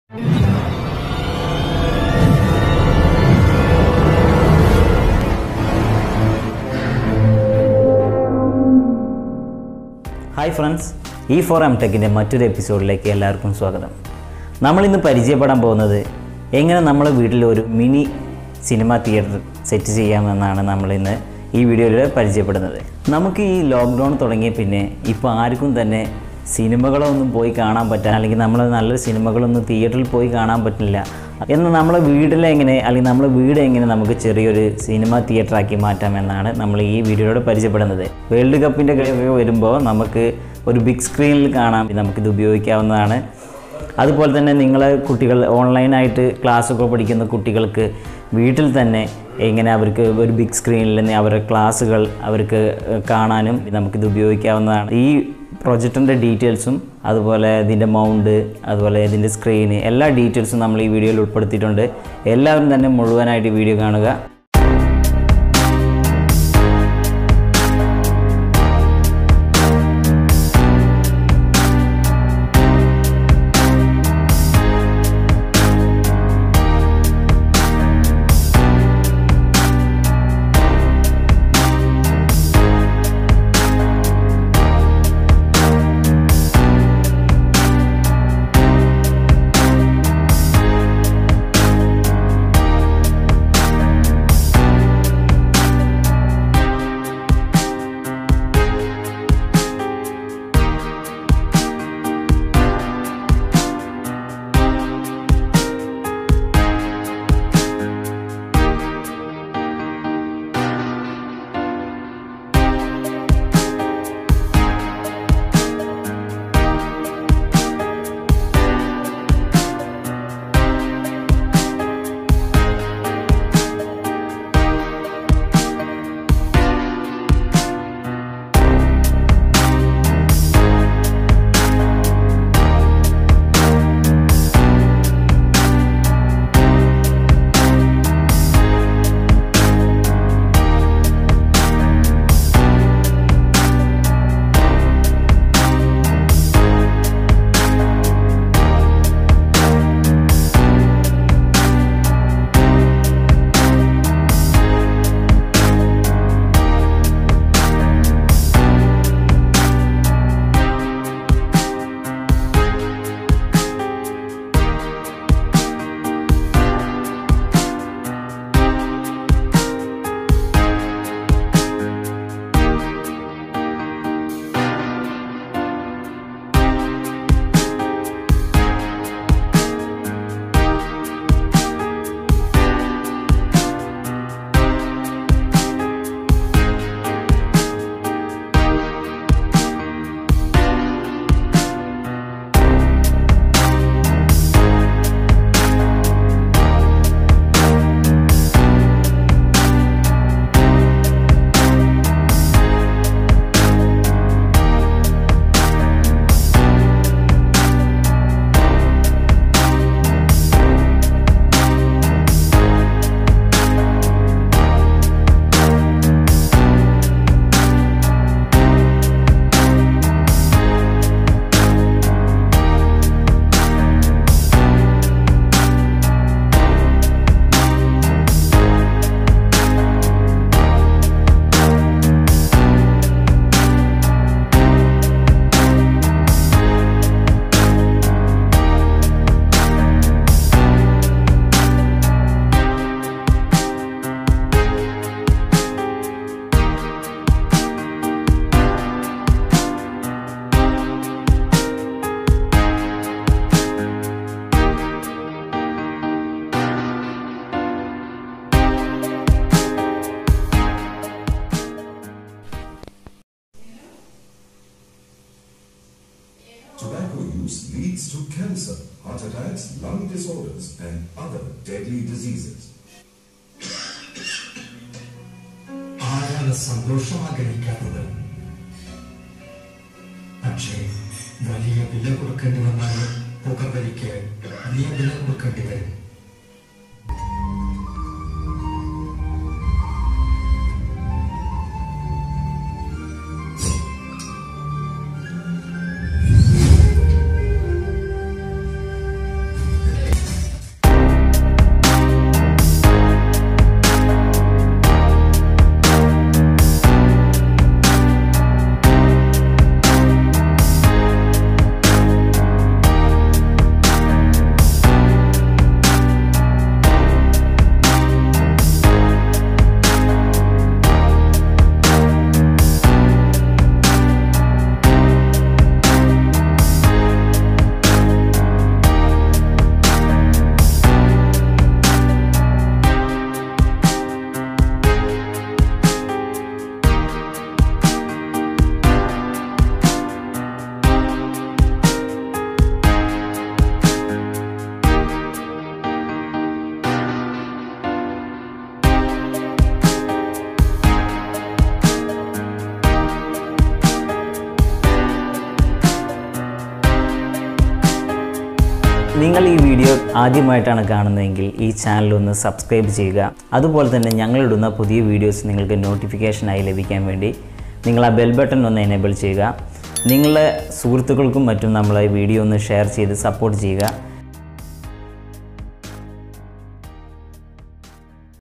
Hi friends, E4M ടെക്കിൻ്റെ മറ്റൊരു എപ്പിസോഡിലേക്ക് എല്ലാവർക്കും സ്വാഗതം. നമ്മളിന്ന് പരിചയപ്പെടാൻ പോകുന്നത് എങ്ങനെ നമ്മളെ വീട്ടിൽ ഒരു മിനി സിനിമ തിയേറ്റർ സെറ്റ് ചെയ്യാമെന്നാണ് നമ്മളിന്ന് ഈ വീഡിയോയിൽ പരിചയപ്പെടുന്നത്. നമുക്ക് ഈ ലോക്ക്ഡൗൺ തുടങ്ങിയ പിന്നെ ഇപ്പോൾ ആർക്കും തന്നെ സിനിമകളൊന്നും പോയി കാണാൻ പറ്റാൻ, അല്ലെങ്കിൽ നമ്മൾ നല്ല സിനിമകളൊന്നും തിയേറ്ററിൽ പോയി കാണാൻ പറ്റില്ല. എന്നാൽ നമ്മളെ വീട്ടിലെങ്ങനെ, അല്ലെങ്കിൽ നമ്മളെ വീട് എങ്ങനെ നമുക്ക് ചെറിയൊരു സിനിമ തിയേറ്ററാക്കി മാറ്റാമെന്നാണ് നമ്മൾ ഈ വീഡിയോയിലൂടെ പരിചയപ്പെടുന്നത്. വേൾഡ് കപ്പിൻ്റെ കളിയൊക്കെ വരുമ്പോൾ നമുക്ക് ഒരു ബിഗ് സ്ക്രീനിൽ കാണാൻ നമുക്കിത് ഉപയോഗിക്കാവുന്നതാണ്. അതുപോലെ തന്നെ നിങ്ങളെ കുട്ടികൾ ഓൺലൈനായിട്ട് ക്ലാസ്സൊക്കെ പഠിക്കുന്ന കുട്ടികൾക്ക് വീട്ടിൽ തന്നെ എങ്ങനെ അവർക്ക് ഒരു ബിഗ് സ്ക്രീനിൽ തന്നെ അവരുടെ ക്ലാസ്സുകൾ അവർക്ക് കാണാനും നമുക്കിത് ഉപയോഗിക്കാവുന്നതാണ്. ഈ പ്രൊജക്ടറിൻ്റെ ഡീറ്റെയിൽസും അതുപോലെ ഇതിൻ്റെ മൗണ്ട്, അതുപോലെ ഇതിൻ്റെ സ്ക്രീന്, എല്ലാ ഡീറ്റെയിൽസും നമ്മൾ ഈ വീഡിയോയിൽ ഉൾപ്പെടുത്തിയിട്ടുണ്ട്. എല്ലാവരും തന്നെ മുഴുവനായിട്ട് വീഡിയോ കാണുക. Tobacco use leads to cancer, heart attacks, lung disorders, and other deadly diseases. ആരാണ് സന്തോഷം ആഗ്രഹിക്കാത്തത്? പക്ഷേ വലിയ വില കൊടുക്കേണ്ടി വന്നാൽ പുകവലിക്ക് വലിയ വില കൊടുക്കേണ്ടി വരും. വീഡിയോ ആദ്യമായിട്ടാണ് കാണുന്നതെങ്കിൽ ഈ ചാനൽ ഒന്ന് സബ്സ്ക്രൈബ് ചെയ്യുക. അതുപോലെ തന്നെ ഞങ്ങളിടുന്ന പുതിയ വീഡിയോസ് നിങ്ങൾക്ക് നോട്ടിഫിക്കേഷനായി ലഭിക്കാൻ വേണ്ടി നിങ്ങൾ ആ ബെൽ ബട്ടൺ ഒന്ന് എനേബിൾ ചെയ്യുക. നിങ്ങളുടെ സുഹൃത്തുക്കൾക്കും മറ്റും നമ്മളെ വീഡിയോ ഒന്ന് ഷെയർ ചെയ്ത് സപ്പോർട്ട് ചെയ്യുക.